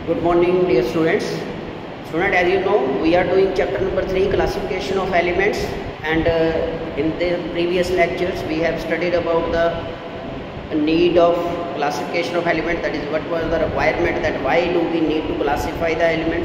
Good morning, dear students. As you know, we are doing chapter number 3, classification of elements, and in the previous lectures we have studied about the need of classification of elements. That is, what was the requirement, that why do we need to classify the elements.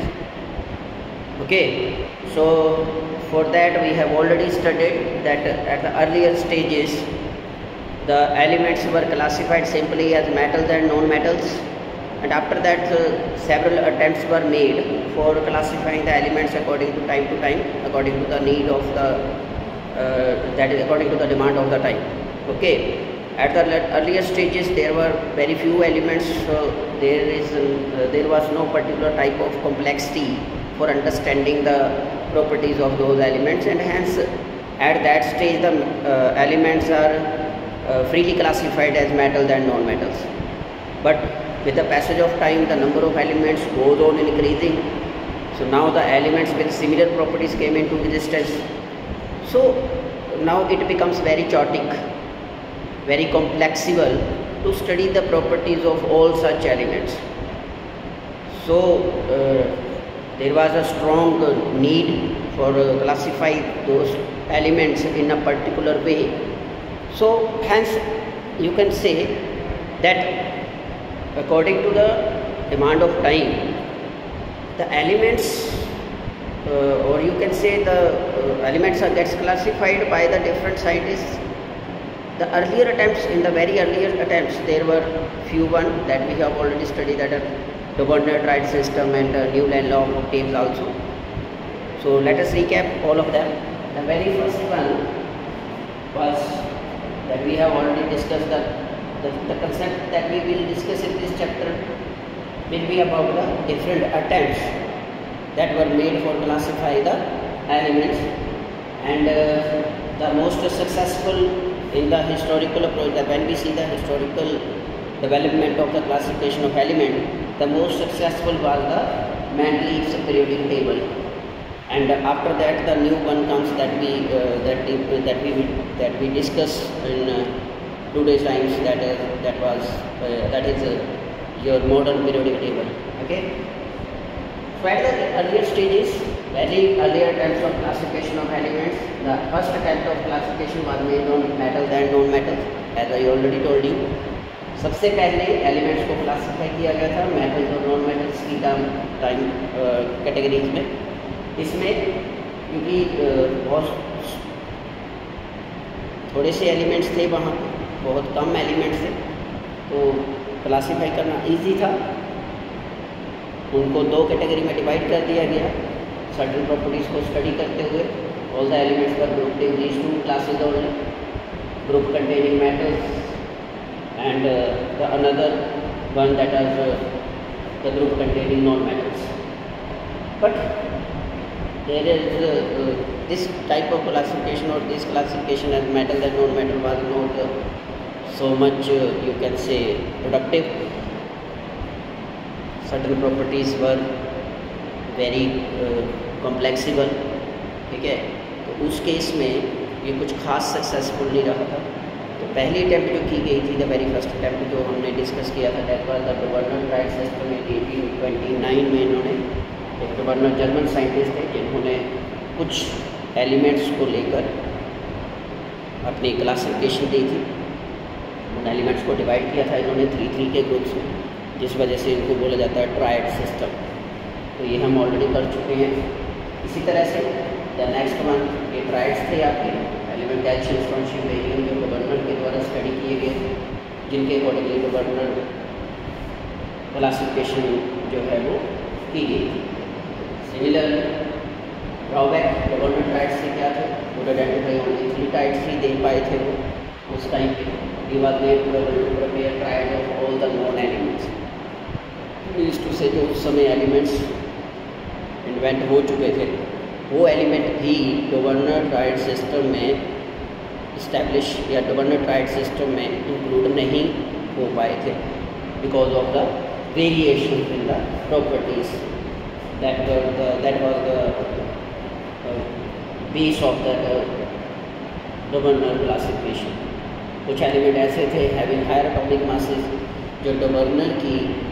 Okay, so for that we have already studied that at the earlier stages the elements were classified simply as metals and non-metals, and after that several attempts were made for classifying the elements according to time, according to the need of the that is according to the demand of the time. Okay, at the earlier stages there were very few elements, so there was no particular type of complexity for understanding the properties of those elements, and hence at that stage the elements are freely classified as metals and non-metals. But with the passage of time the number of elements goes on increasing, so now the elements with similar properties came into existence. So now it becomes very chaotic, very complexible to study the properties of all such elements. So there was a strong need for classify those elements in a particular way. So hence you can say that according to the demand of time, the elements or you can say the elements gets classified by the different scientists. The earlier attempts, in the very earlier attempts, there were few one that we have already studied, that the Werner-Tried system and Newland law of octaves also. So let us recap all of them. The very first one was that we have already discussed the concept that we will discuss in this chapter will be about the different attempts that were made for classify the elements, and the most successful in the historical approach, that when we see the historical development of the classification of element, the most successful was the Mendeleev's periodic table, and after that the new one comes that we discuss in today's times, that is your modern periodic table. Okay, so at the earlier stages, very earlier attempts of classification of elements, the first attempt of classification was made on metals and non-metals, as I already told you. सबसे पहले elements को classify किया गया था metals और non metals की time categories में. इसमें क्योंकि बहुत थोड़े से एलिमेंट्स थे, वहाँ बहुत कम एलिमेंट्स थे, तो क्लासिफाई करना इजी था. उनको दो कैटेगरी में डिवाइड कर दिया गया. सर्टेन प्रॉपर्टीज़ को स्टडी करते हुए all the elements were grouped in these two classes only, group containing metals and the another one that is the group containing non-metals. But there is this type of classification, or this classification as metal and non-metal, was not so much you can say productive. Certain properties were very complexible. ठीक है, तो उस case में ये कुछ खास successful नहीं रहा था. तो पहली अटैम्प्ट जो की गई थी, द वेरी फर्स्ट अटैम्प्ट जो हमने डिस्कस किया था, that was the Dobereiner triad system. 1829 में इन्होंने, एक वर्नर जर्मन साइंटिस्ट थे जिन्होंने कुछ एलिमेंट्स को लेकर अपनी क्लासिफिकेशन दी थी. उन एलिमेंट्स को डिवाइड किया था इन्होंने 3 के ग्रुप्स में, जिस वजह से इनको बोला जाता है ट्राइड सिस्टम. तो ये हम ऑलरेडी कर चुके हैं. इसी तरह से द नेक्स्ट वन, ये ट्राइड्स थे आपके एलिमेंट, कैल्शियम, स्ट्रोंशियम, बेरियम, जो गवर्नर के द्वारा स्टडी किए गए थे, जिनके अकॉर्डिंगली गवर्नर क्लासिफिकेशन जो है वो की गई थी. सिमिलर ड्रॉबैक गवर्नर टाइड्स से क्या थे, वो आइडेंटिफाई ओनली 3 टाइड्स ही दे पाए थे वो उस टाइम पे. He was made to prepare triad of all the non elements. Means to say जो उस समय एलिमेंट्स इन्वेंट हो चुके थे, वो एलिमेंट भी गवर्नर-ट्राइड सिस्टम में इस्टेब्लिश या गवर्नर-ट्राइड सिस्टम में इंक्लूड नहीं हो पाए थे, because of the variation in the properties. That was the base of the Dobereiner classification. कुछ एलिमेंट ऐसे थे हैविंग हायर एटॉमिक मासेस, जो गवर्नर की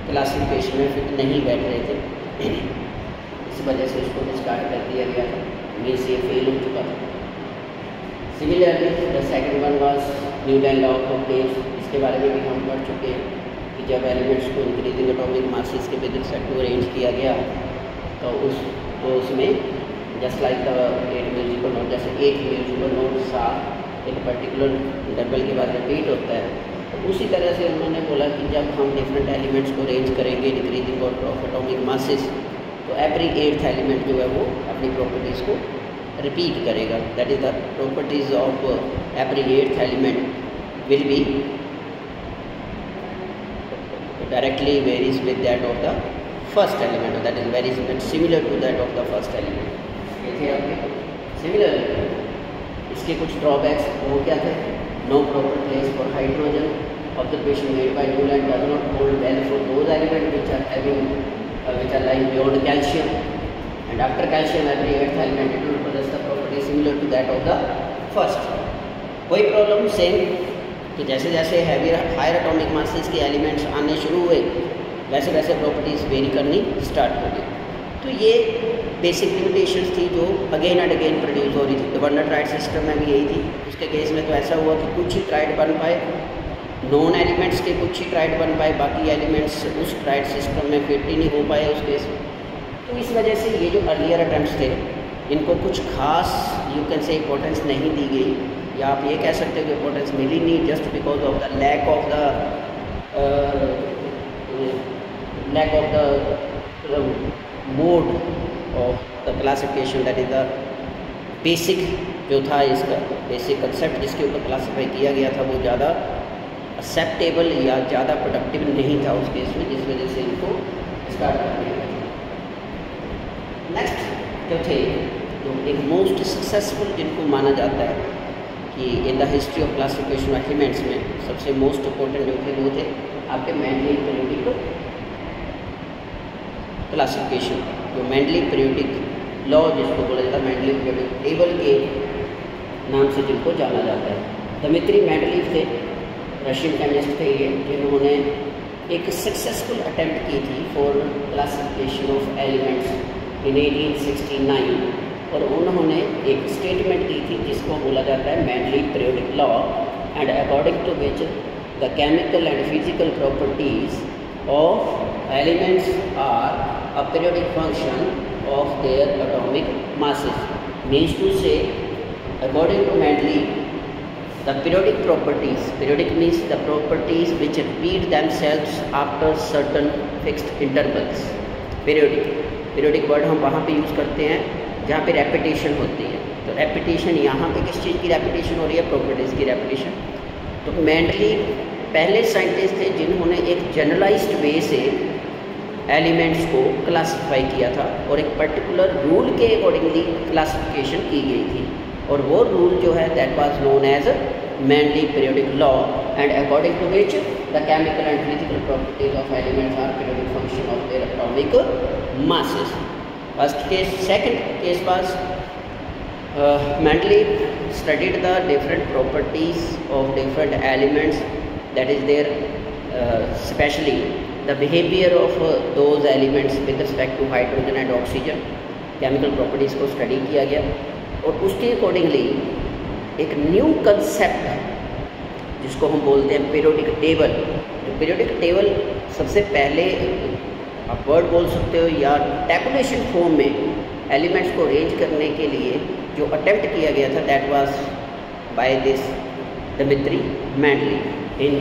क्लासिफिकेशन में फिट नहीं बैठ रहे थे, इस वजह से इसको डिस्कार्ड कर दिया गया था, मीन्स ये फेल हो चुका था। Similarly the second one was Newton law of waves, इसके बारे में भी हम पढ़ चुके हैं कि जब एलिमेंट्स को इंक्रीजिंग एटॉमिक मासेस के विद रिस्पेक्ट टू अरेंज किया गया तो उसमें just like the 8 musical note, जैसे 8 म्यूजिकल नोट सा एक पर्टिकुलर इंटरवल के बाद रिपीट होता है, तो उसी तरह से उन्होंने बोला कि जब हम डिफरेंट एलिमेंट्स को अरेंज करेंगे increasing order of atomic masses, तो एवरी 8th एलिमेंट जो है वो अपनी प्रॉपर्टीज़ को रिपीट करेगा। That is the properties of every 8th element will be directly varies with that of the first element, that is very similar to that of the first element। ये थे आपके सिमिलर। इसके कुछ ड्रॉबैक्स वो क्या थे? No proper place for hydrogen, observation made by Newland does not hold well for those element which are lying beyond calcium, and after calcium every 8th element it will possess the property similar to that of the first। कोई problem same कि जैसे जैसे higher atomic masses के elements आने शुरू हुए वैसे वैसे प्रॉपर्टीज़ वेरी करनी स्टार्ट हो गई। तो ये बेसिक लिमिटेशंस थी जो अगेन एंड अगेन प्रोड्यूस हो रही थी। डबल ट्राइड सिस्टम में भी यही थी। उसके केस में तो ऐसा हुआ कि कुछ ही ट्राइड बन पाए, नॉन एलिमेंट्स के कुछ ही ट्राइड बन पाए, बाकी एलिमेंट्स उस ट्राइड सिस्टम में फिट ही नहीं हो पाए उस केस में। तो इस वजह से ये जो अर्लियर अटैम्प्ट्स थे इनको कुछ खास यू कैन से इम्पोर्टेंस नहीं दी गई, या आप ये कह सकते हो कि इम्पोर्टेंस मिली नहीं just because of the lack of the mode of the classification, that is the basic जो था इसका बेसिक कंसेप्ट जिसके ऊपर क्लासीफाई किया गया था वो ज़्यादा एक्सेप्टेबल या ज़्यादा प्रोडक्टिव नहीं था उस केस में, जिस वजह से इनको स्टार्ट कर दिया गया। नेक्स्ट जो थे जो एक मोस्ट सक्सेसफुल जिनको माना जाता है कि in the history of classification of elements में सबसे मोस्ट इम्पोर्टेंट जो थे वो थे आपके मेंडली पीरियोडिक क्लासिफिकेशन, जो मेंडली पीरियोडिक लॉ जिसको बोला जाता है, मेंडली पीरियोडिक टेबल के नाम से जिनको जाना जाता है। दिमित्री मेंडलीव थे, रशियन केमिस्ट थे ये, जिन्होंने एक सक्सेसफुल अटेम्प्ट की थी for classification of elements in 1869, और उन्होंने एक स्टेटमेंट दी थी जिसको बोला जाता है Mendeleev periodic law, and according to which the chemical and physical properties of elements are a periodic function of their atomic masses. Means to say according to Mendeleev the periodic properties, periodic means the properties which repeat themselves after certain fixed intervals। periodic word हम वहाँ पे use करते हैं जहाँ पे repetition होती है। तो रेपिटेशन यहाँ पे किस चीज़ की रेपिटेशन हो रही है? प्रॉपर्टीज़ की रेपिटेशन। तो मेंडली पहले साइंटिस्ट थे जिन्होंने एक जनरलाइज्ड वे से एलिमेंट्स को क्लासीफाई किया था और एक पर्टिकुलर रूल के अकॉर्डिंगली क्लासिफिकेशन की गई थी, और वो रूल जो है that was known as Mendeleev periodic law, and according to which the chemical and physical properties of elements are periodic function of their atomic masses. First case. Second case was Mendeleev studied the different properties of different elements, that is there specially the behaviour of those elements with respect to hydrogen and oxygen. Chemical properties को study किया गया और उसके accordingly एक new concept जिसको हम बोलते हैं पीरियोडिक टेबल। तो पीरियोडिक टेबल सबसे पहले आप वर्ड बोल सकते हो या टैबुलेशन फॉर्म में एलिमेंट्स को अरेंज करने के लिए जो अटेम्प्ट किया गया था that was by this Dmitri Mendeleev in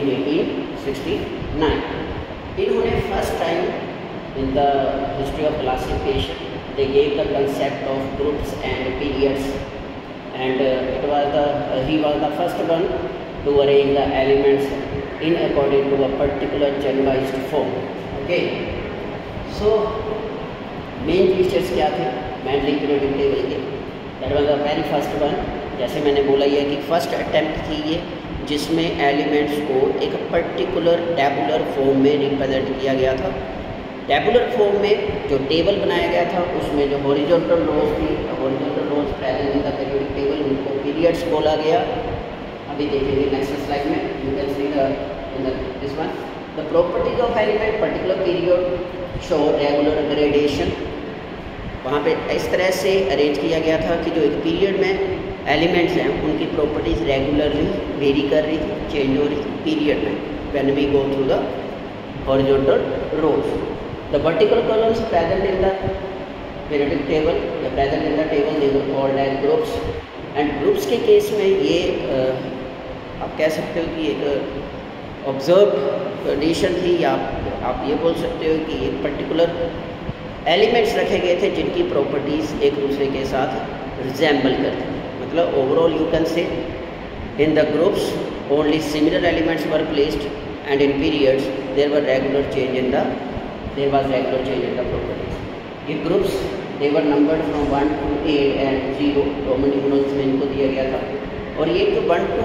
1869। इन्होंने first time in the history of classification they gave the concept of groups and periods, and he was the first one to arrange the elements in according to a particular generalized form। okay, so main features क्या थे Mendeleev periodic table के? That was the very first one. जैसे मैंने बोला ये कि first attempt थी ये जिसमें एलिमेंट्स को एक पर्टिकुलर टैबुलर फॉर्म में रिप्रेजेंट किया गया था। टैबुलर फॉर्म में जो टेबल बनाया गया था उसमें जो हॉरिजॉन्टल रोज थी, horizontal rows present in the periodic table, उनको पीरियड्स बोला गया। अभी देखेंगे नेक्स्ट स्लाइड में, you can see in this one the properties of element particular period show regular gradation. वहाँ पे इस तरह से अरेंज किया गया था कि जो एक पीरियड में एलिमेंट्स हैं उनकी प्रॉपर्टीज़ रेगुलरली वेरी कर रही थी, चेंज हो रही थी पीरियड में when we go through the horizontal rows. The vertical columns present in the periodic table या present in the table they were called as groups. And groups के case में ये आप कह सकते हो कि एक ऑब्जर्व कंडीशन थी, या आप ये बोल सकते हो कि एक पर्टिकुलर एलिमेंट्स रखे गए थे जिनकी प्रॉपर्टीज़ एक दूसरे के साथ रिजेंबल करती थी। मतलब overall you can say in the groups only similar elements were placed and in periods there was regular change in the properties. ये groups they were numbered from 1 to 8 and 0 Roman numerals में इनको दिया गया था। और ये जो 1 to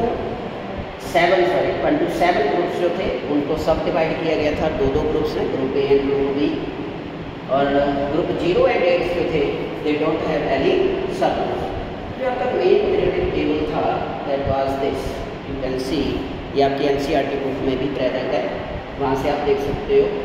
7 groups जो थे उनको सब डिवाइड किया गया था दो ग्रुप्स में, group A and group B. और ग्रुप 0 एंड 8 जो थे दे डोंट हैव एनी सब ग्रुप्स। जो आपका मेन पीरियोडिक टेबल था that was this, you can see, ये आपकी एनसीईआरटी बुक में भी प्रेजेंट है, वहाँ से आप देख सकते हो।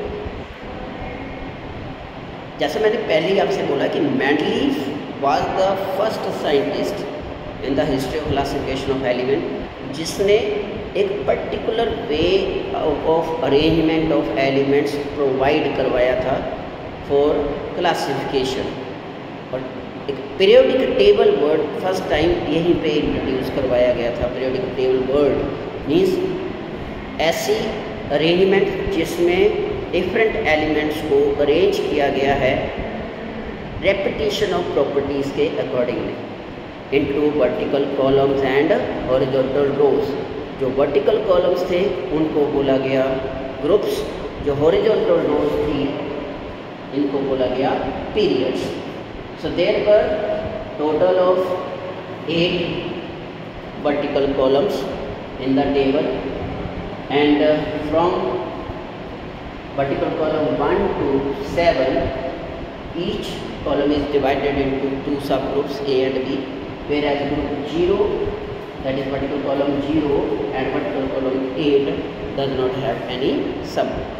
जैसे मैंने पहले ही आपसे बोला कि Mendeleev was the first scientist in the history of classification of element जिसने एक particular way of arrangement of elements provide करवाया था फॉर क्लासिफिकेशन। और एक periodic table word first time यहीं पे इंट्रोड्यूस करवाया गया था। पीरियोडिक टेबल वर्ड मीन्स ऐसी अरेंजमेंट जिसमें डिफरेंट एलिमेंट्स को अरेंज किया गया है रेपिटेशन ऑफ प्रॉपर्टीज़ के accordingly into vertical columns and horizontal rows. जो वर्टिकल कॉलम्स थे उनको बोला गया ग्रुप्स, जो हॉरिजॉन्टल रोज थी इनको बोला गया periods. So there were total of 8 vertical columns in the table and from vertical column 1 to 7 each column is divided into 2 subgroups A and B, whereas group 0, that is vertical column 0 and vertical column 8 does not have any subgroup.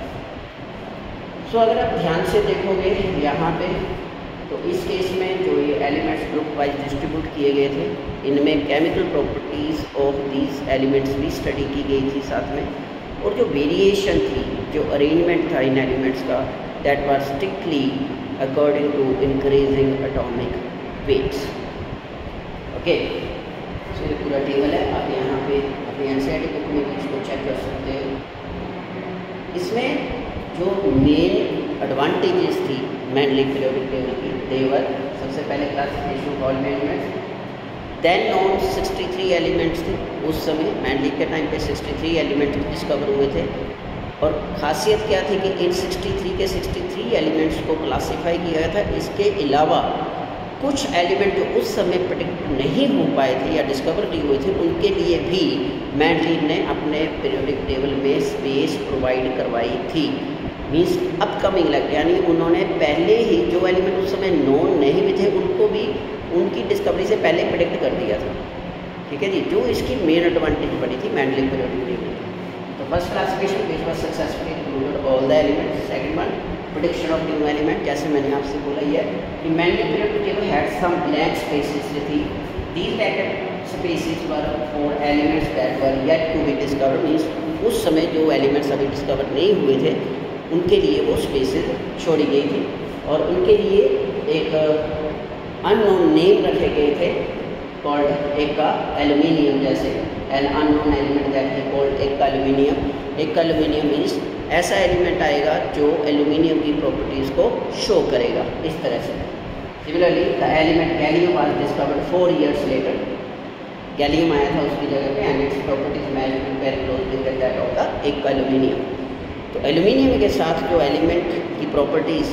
So अगर आप ध्यान से देखोगे यहाँ पे तो इस case में जो ये एलिमेंट्स ग्रुप वाइज डिस्ट्रीब्यूट किए गए थे इनमें chemical properties of these elements भी स्टडी की गई थी साथ में। और जो वेरिएशन थी, जो अरेंजमेंट था इन एलिमेंट्स का, that was strictly according to increasing atomic weights. Okay, so ये पूरा टेबल है, आप यहाँ पे अपनी एनसीईआरटी बुक में भी इसको चेक कर सकते हो। इसमें जो मेन एडवांटेजेस थी मेनली पीरियोडिक टेबल की, देवर सबसे पहले classification of all elements, then known 63 elements थे उस समय, मैंडलीफ के टाइम पे 63 एलिमेंट्स डिस्कवर हुए थे। और ख़ासियत क्या थी कि इन 63 एलिमेंट्स को क्लासीफाई किया गया था। इसके अलावा कुछ एलिमेंट जो उस समय प्रेडिक्ट नहीं हो पाए थे या डिस्कवर नहीं हुए थे उनके लिए भी मेंडलीफ ने अपने पीरियोडिक टेबल में स्पेस प्रोवाइड करवाई थी। मीन्स अपकमिंग यानी उन्होंने पहले ही जो एलिमेंट उस समय नोन नहीं भी थे उनको भी उनकी डिस्कवरी से पहले प्रेडिक्ट कर दिया था। ठीक है जी, जो इसकी मेन एडवांटेज बनी थी मेंडलीफ पीरियोडिक टेबल की। तो first classification which was successfully included all the elements. Second one prediction of new element, जैसे मैंने आपसे बोला ही है कि Mendeleev periodic table had some blank spaces थी। These blank spaces were for elements that were yet to be discovered. Means उस समय जो एलिमेंट्स अभी डिस्कवर नहीं हुए थे उनके लिए वो स्पेसेस छोड़ी गई थी और उनके लिए एक अननोन नेम रखे गए थे कॉल्ड एक का एल्यूमिनियम, जैसे an unknown element that he called एक का एल्यूमिनियम। एक का एल्यूमिनियम मीन्स ऐसा एलिमेंट आएगा जो एल्यूमिनियम की प्रॉपर्टीज़ को शो करेगा इस तरह से। Similarly the element gallium was discovered 4 years later. Gallium आया था उसकी जगह पे and its properties match very closely with that of the एक का एल्यूमिनियम। तो एल्यूमिनियम के साथ जो एलिमेंट की प्रॉपर्टीज़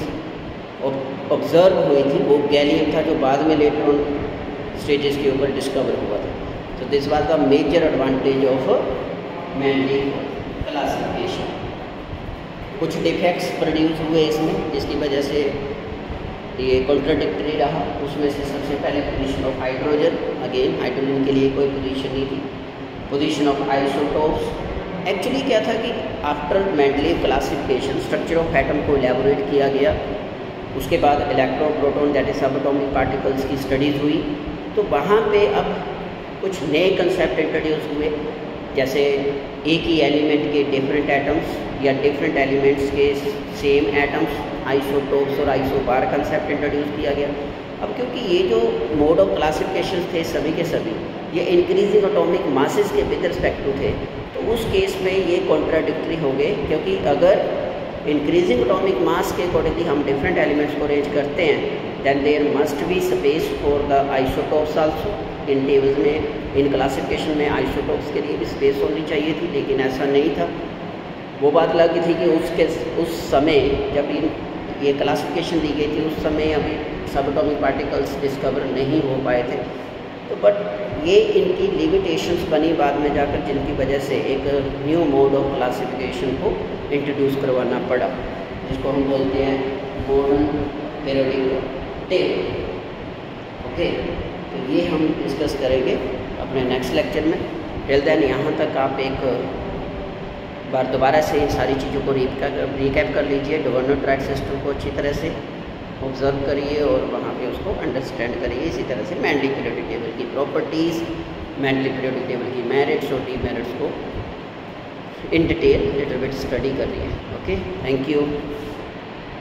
ऑब्जर्व हुई थी वो गैलियम था, जो बाद में लेटर ऑन स्टेजेस के ऊपर डिस्कवर हुआ था। तो this was the major advantage of Mendeleev classification. कुछ डिफेक्ट्स प्रोड्यूस हुए इसमें जिसकी वजह से ये कॉन्ट्राडिक्टरी रहा। उसमें से सबसे पहले position of hydrogen, again hydrogen के लिए कोई पोजीशन नहीं थी। पोजीशन ऑफ आइसोटोप्स, एक्चुअली क्या था कि after Mendeleev classification structure of atom को एलैबोरेट किया गया, उसके बाद electron proton that is subatomic particles की स्टडीज़ हुई, तो वहाँ पे अब कुछ नए कंसेप्ट इंट्रोड्यूस हुए, जैसे एक ही एलिमेंट के डिफरेंट एटम्स या डिफरेंट एलिमेंट्स के सेम एटम्स, आइसोटोप्स और आइसोबार कंसेप्ट इंट्रोड्यूस किया गया। अब क्योंकि ये जो मोड ऑफ क्लासिफिकेशन थे सभी के सभी ये इंक्रीजिंग एटॉमिक मासेस के विद रिस्पेक्ट टू थे, तो उस केस में ये कॉन्ट्राडिक्टरी हो गए, क्योंकि अगर इंक्रीजिंग एटॉमिक मास के अकॉर्डिंगली हम डिफरेंट एलिमेंट्स को अरेंज करते हैं, then there must be space for the isotopes also. In tables में, इन क्लासिफिकेशन में आइसोटोप्स के लिए भी स्पेस होनी चाहिए थी, लेकिन ऐसा नहीं था। वो बात अलग थी कि उस समय जब ये क्लासिफिकेशन दी गई थी, उस समय अभी सब एटॉमिक पार्टिकल्स डिस्कवर नहीं हो पाए थे। तो बट ये इनकी लिमिटेशंस बनी बाद में जाकर, जिनकी वजह से एक न्यू मोड ऑफ क्लासिफिकेशन को इंट्रोड्यूस करवाना पड़ा, जिसको हम बोलते हैं मॉडर्न पीरियोडिक टेबल। ओके, तो ये हम डिस्कस करेंगे अपने नेक्स्ट लेक्चर में। टिल देन यहाँ तक आप एक बार दोबारा से इन सारी चीज़ों को रिकैप कर लीजिए। गवर्नर ट्रैक सिस्टम को अच्छी तरह से ऑब्जर्व करिए और वहाँ पे उसको अंडरस्टैंड करिए। इसी तरह से मेंडली पीरियोडिक टेबल की प्रॉपर्टीज़, मेंडली पीरियोडिक टेबल की मेरिट्स और डीमेरिट्स को in detail little bit study करिए। Okay, thank you.